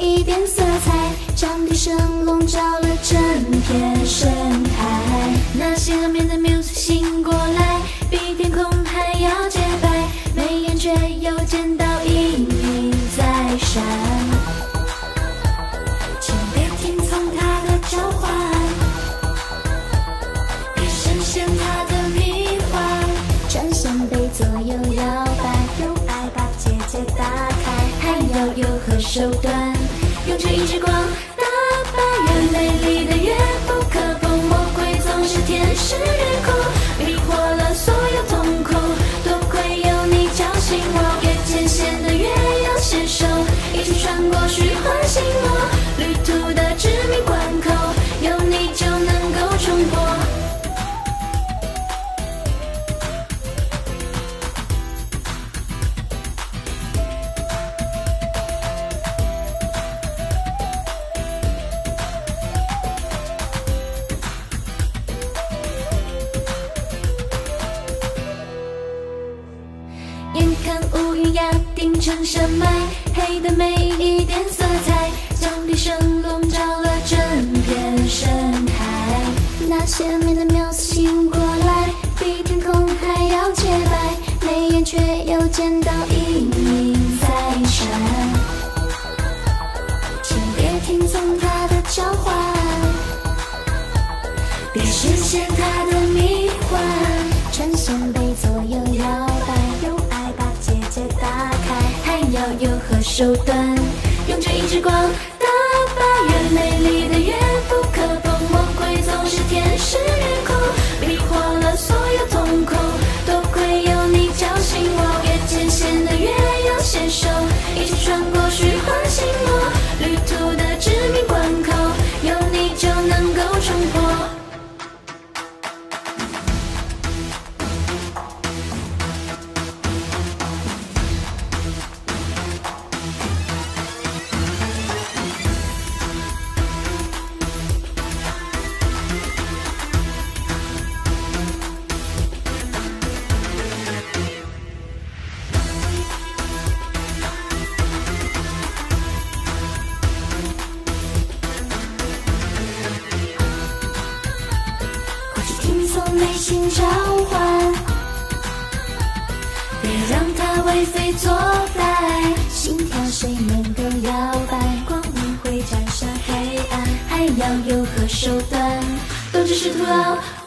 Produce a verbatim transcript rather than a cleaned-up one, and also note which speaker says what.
Speaker 1: 一点色彩，将笛声笼罩了整片深海。那些安眠的 music 醒过来，比天空还要洁白，眉眼却又见到阴影在闪。请别听从他的召唤，别深陷他的迷幻，船线被左右摇摆，有爱把结界打开，还要有何手段？用这一支光打败越美丽的越不可碰，魔鬼总是天使越酷，迷惑了所有瞳孔。多亏有你叫醒我，越艰险的越要携手，一起穿过虚幻星罗，旅途的致命关口，有你就能够冲破。眼看乌云压顶成山脉，黑的没一点色彩，将笛声笼罩了整片深海。那些美的描思醒过来，比天空还要洁白，眉眼却又见到阴影在闪。请别听从他的召唤，别深陷他的迷幻，船线被左右摇摆，有爱把结界打开，还要有何手段？用这一支光打败越美丽的越不可碰，魔鬼总是天使越酷，迷惑了所有瞳孔。多亏有你叫醒我，越艰险的越要携手，一起穿过虚幻星罗，旅途的致命关口，有你就能够冲破。听从内心召唤，别让它为非作歹，心跳谁能够摇摆，光明会战胜黑暗，还要有何手段？都只是徒劳。